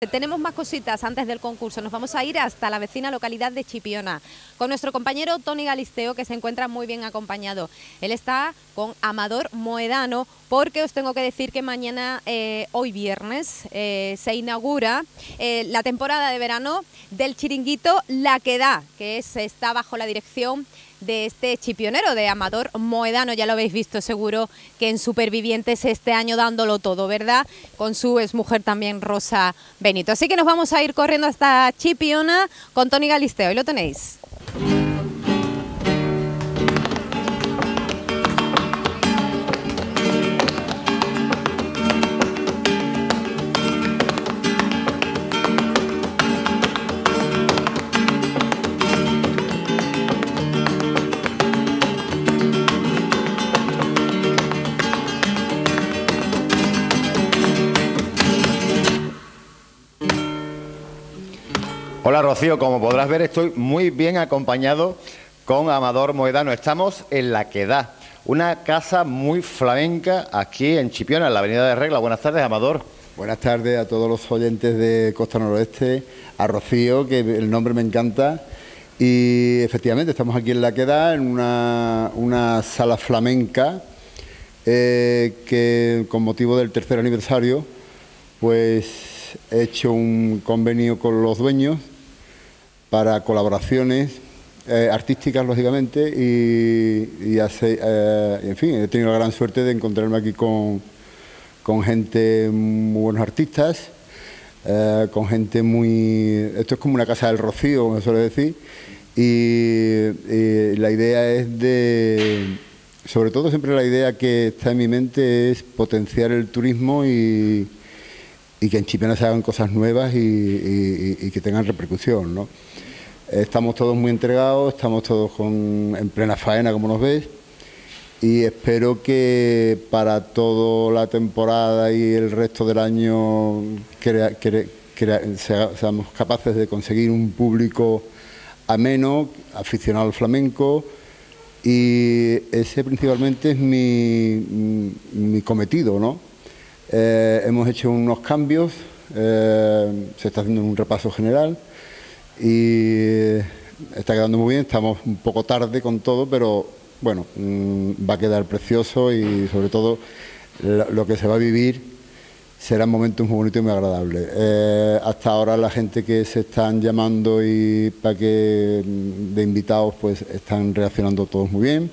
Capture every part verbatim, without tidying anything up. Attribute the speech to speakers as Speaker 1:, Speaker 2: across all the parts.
Speaker 1: Tenemos más cositas antes del concurso. Nos vamos a ir hasta la vecina localidad de Chipiona con nuestro compañero Toni Galisteo, que se encuentra muy bien acompañado. Él está con Amador Moedano, porque os tengo que decir que mañana, eh, hoy viernes, eh, se inaugura eh, la temporada de verano del chiringuito La Que Da, que es, está bajo la dirección de este chipionero, de Amador Moedano. Ya lo habéis visto seguro que en Supervivientes este año dándolo todo, ¿verdad? Con su exmujer también, Rosa Benito. Así que nos vamos a ir corriendo hasta Chipiona con Toni Galisteo. Ahí lo tenéis.
Speaker 2: Hola Rocío, como podrás ver estoy muy bien acompañado con Amador Moedano. Estamos en La Que Da, una casa muy flamenca aquí en Chipiona, en la avenida de Regla. Buenas tardes, Amador.
Speaker 3: Buenas tardes a todos los oyentes de Costa Noroeste, a Rocío, que el nombre me encanta. Y efectivamente estamos aquí en La Que Da, en una, una sala flamenca eh, que con motivo del tercer aniversario pues he hecho un convenio con los dueños para colaboraciones eh, artísticas, lógicamente, y, y hace, eh, en fin, he tenido la gran suerte de encontrarme aquí con, con gente, muy buenos artistas, eh, con gente muy... Esto es como una casa del Rocío, como se suele decir, y, y la idea es de... Sobre todo siempre la idea que está en mi mente es potenciar el turismo y, y que en Chipiona se hagan cosas nuevas y, y, y que tengan repercusión, ¿no? Estamos todos muy entregados, estamos todos con, en plena faena, como nos ves, y espero que para toda la temporada y el resto del año crea, crea, crea, sea, seamos capaces de conseguir un público ameno, aficionado al flamenco, y ese principalmente es mi, mi cometido, ¿no? Eh, hemos hecho unos cambios, eh, se está haciendo un repaso general y está quedando muy bien. Estamos un poco tarde con todo, pero bueno, mmm, va a quedar precioso y sobre todo lo, lo que se va a vivir serán momentos muy bonitos y muy agradables. Eh, hasta ahora la gente que se están llamando y para que de invitados pues están reaccionando todos muy bien.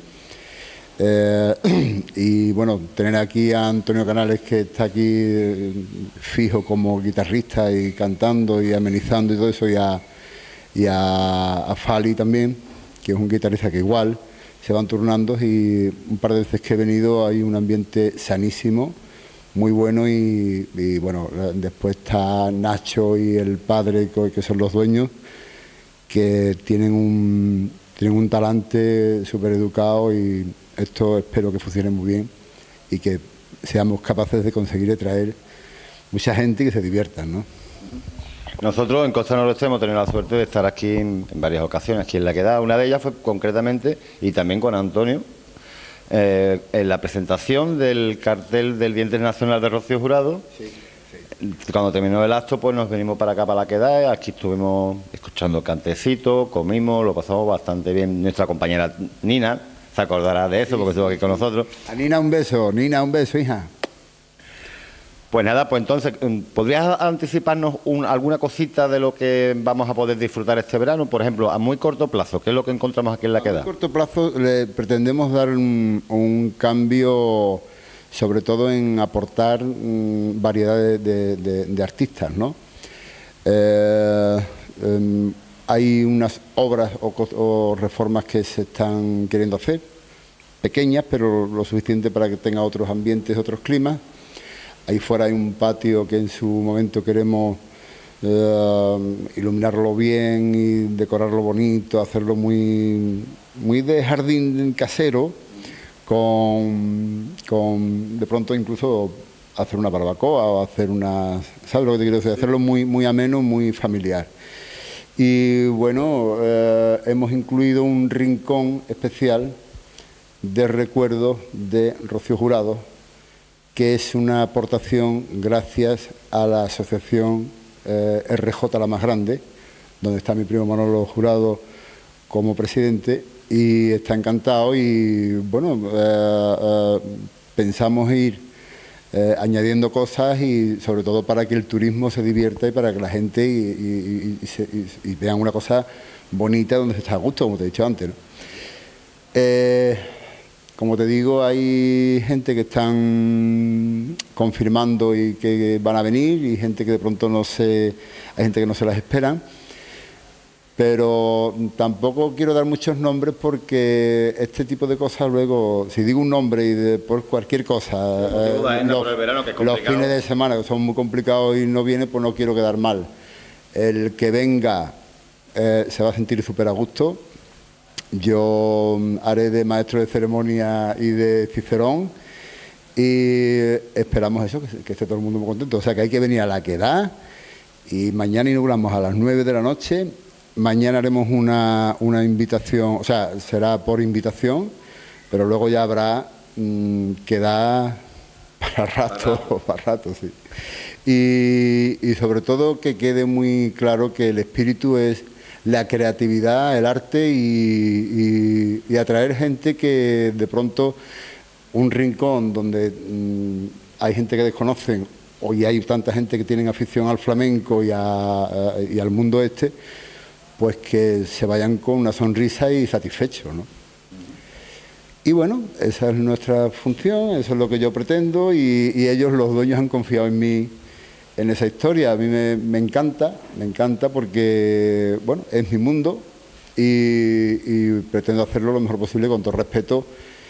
Speaker 3: Eh, y bueno, tener aquí a Antonio Canales, que está aquí eh, fijo como guitarrista y cantando y amenizando y todo eso, y a, y a, a Fali también, que es un guitarrista que igual se van turnando, y un par de veces que he venido hay un ambiente sanísimo, muy bueno, y, y bueno, después está Nacho y el padre, que son los dueños, que tienen un, tienen un talante súper educado, y esto espero que funcione muy bien y que seamos capaces de conseguir traer mucha gente y que se diviertan, ¿no?
Speaker 2: Nosotros en Costa Noroeste hemos tenido la suerte de estar aquí en, en varias ocasiones, aquí en La Que Da. Una de ellas fue concretamente, y también con Antonio, eh, en la presentación del cartel del Día Internacional de Rocío Jurado. Sí, sí. Cuando terminó el acto, pues nos venimos para acá, para La Que Da. Aquí estuvimos escuchando cantecitos, comimos, lo pasamos bastante bien. Nuestra compañera Nina se acordará de eso, porque estuvo aquí con nosotros.
Speaker 3: A Nina un beso, Nina un beso, hija.
Speaker 2: Pues nada, pues entonces, ¿podrías anticiparnos un, alguna cosita de lo que vamos a poder disfrutar este verano? Por ejemplo, a muy corto plazo, ¿qué es lo que encontramos aquí en La Que Da?
Speaker 3: A muy corto plazo le pretendemos dar un, un cambio, sobre todo en aportar um, variedad de, de, de, de artistas, ¿no? Eh, eh, hay unas obras o, o reformas que se están queriendo hacer, pequeñas, pero lo suficiente para que tenga otros ambientes, otros climas. Ahí fuera hay un patio que en su momento queremos eh, iluminarlo bien y decorarlo bonito, hacerlo muy, muy de jardín casero, con, con de pronto incluso hacer una barbacoa o hacer una... ¿Sabes lo que te quiero decir? Hacerlo muy, muy ameno, muy familiar. Y bueno, eh, hemos incluido un rincón especial de recuerdos de Rocío Jurado, que es una aportación gracias a la asociación eh, R J la más grande, donde está mi primo Manolo Jurado como presidente, y está encantado y bueno, eh, eh, pensamos ir eh, añadiendo cosas y sobre todo para que el turismo se divierta y para que la gente y, y, y, y, se, y, y vean una cosa bonita donde se está a gusto, como te he dicho antes, ¿no? Eh, como te digo, hay gente que están confirmando y que van a venir y gente que de pronto no se, hay gente que no se las esperan. Pero tampoco quiero dar muchos nombres porque este tipo de cosas luego, si digo un nombre y de, por cualquier cosa, eh, los, el verano, que es los fines de semana que son muy complicados y no viene, pues no quiero quedar mal. El que venga eh, se va a sentir súper a gusto. Yo haré de maestro de ceremonia y de Cicerón y esperamos eso, que, que esté todo el mundo muy contento. O sea que hay que venir a la quedá y mañana inauguramos a las nueve de la noche. Mañana haremos una, una invitación, o sea, será por invitación, pero luego ya habrá mmm, quedá para rato, para, para rato, sí. Y, y sobre todo que quede muy claro que el espíritu es la creatividad, el arte y, y, y atraer gente que de pronto un rincón donde mmm, hay gente que desconocen, hoy hay tanta gente que tienen afición al flamenco y, a, a, y al mundo este, pues que se vayan con una sonrisa y satisfechos, ¿no? Y bueno, esa es nuestra función, eso es lo que yo pretendo y, y ellos, los dueños, han confiado en mí, en esa historia. A mí me, me encanta, me encanta porque, bueno, es mi mundo y, y pretendo hacerlo lo mejor posible con todo respeto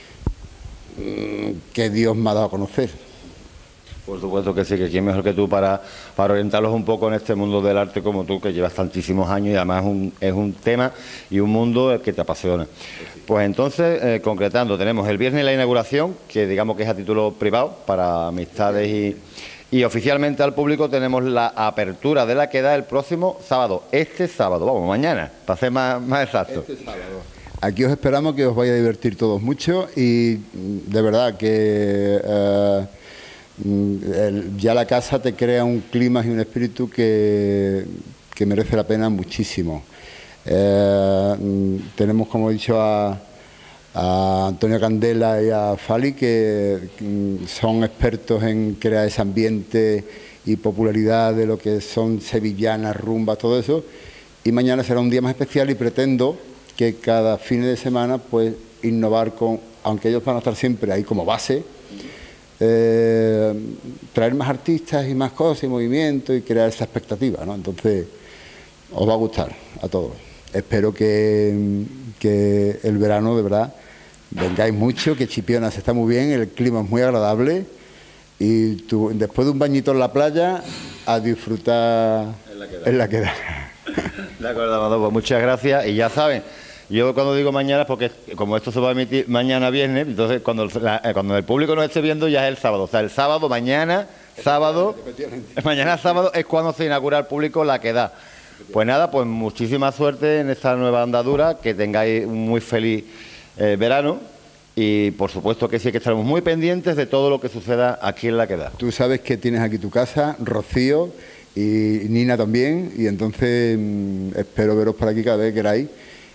Speaker 3: que Dios me ha dado a conocer.
Speaker 2: Por supuesto que sí, que quién mejor que tú para, para orientarlos un poco en este mundo del arte como tú, que llevas tantísimos años y además es un, es un tema y un mundo que te apasiona. Pues entonces, eh, concretando, tenemos el viernes la inauguración, que digamos que es a título privado para amistades y, y oficialmente al público tenemos la apertura de la quedá el próximo sábado, este sábado, vamos, mañana, para ser más, más exacto.
Speaker 3: Este sábado. Aquí os esperamos que os vaya a divertir todos mucho y de verdad que... Eh, El, ya la casa te crea un clima y un espíritu que, que merece la pena muchísimo. Eh, tenemos, como he dicho, a, a Antonio Candela y a Fali, que son expertos en crear ese ambiente y popularidad de lo que son sevillanas, rumbas, todo eso. Y mañana será un día más especial y pretendo que cada fin de semana pues innovar con, aunque ellos van a estar siempre ahí como base, Eh, traer más artistas y más cosas y movimientos y crear esa expectativa, ¿no? Entonces, os va a gustar a todos. Espero que, que el verano, de verdad, vengáis mucho, que Chipiona se está muy bien, el clima es muy agradable y tú, después de un bañito en la playa, a disfrutar en la quedá.
Speaker 2: De acuerdo, Amador, pues muchas gracias y ya saben. Yo cuando digo mañana es porque como esto se va a emitir mañana viernes, entonces cuando, la, cuando el público nos esté viendo ya es el sábado. O sea, el sábado, mañana, sábado, mañana sábado es cuando se inaugura al público la quedá. Pues nada, pues muchísima suerte en esta nueva andadura, que tengáis un muy feliz eh, verano y por supuesto que sí que estaremos muy pendientes de todo lo que suceda aquí en la quedá.
Speaker 3: Tú sabes que tienes aquí tu casa, Rocío y Nina también, y entonces mmm, espero veros por aquí cada vez que queráis.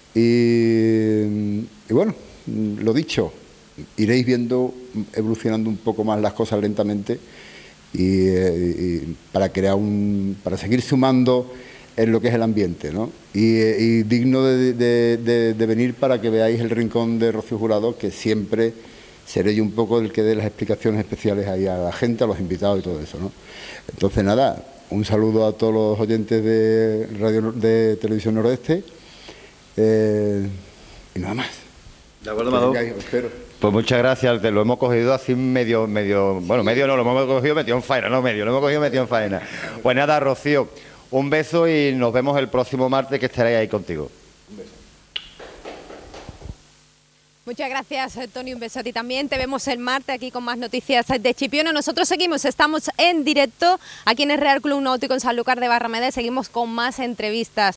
Speaker 3: Y, y bueno, lo dicho, iréis viendo, evolucionando un poco más las cosas lentamente y, y para crear un, para seguir sumando en lo que es el ambiente, ¿no? Y, y digno de, de, de, de venir para que veáis el rincón de Rocío Jurado, que siempre seré yo un poco el que dé las explicaciones especiales ahí a la gente, a los invitados y todo eso, ¿no? Entonces nada, un saludo a todos los oyentes de Radio de Televisión Noroeste. Eh, y nada más.
Speaker 2: De acuerdo, Amador. Pues muchas gracias, te lo hemos cogido así medio, medio, bueno, medio no, lo hemos cogido metido en faena, no medio, lo hemos cogido metido en faena. Pues nada, Rocío, un beso y nos vemos el próximo martes, que estaré ahí contigo. Un beso.
Speaker 1: Muchas gracias, Tony, un beso a ti también. Te vemos el martes aquí con más noticias de Chipiona. Nosotros seguimos, estamos en directo aquí en el Real Club Náutico en Sanlúcar de Barrameda y seguimos con más entrevistas.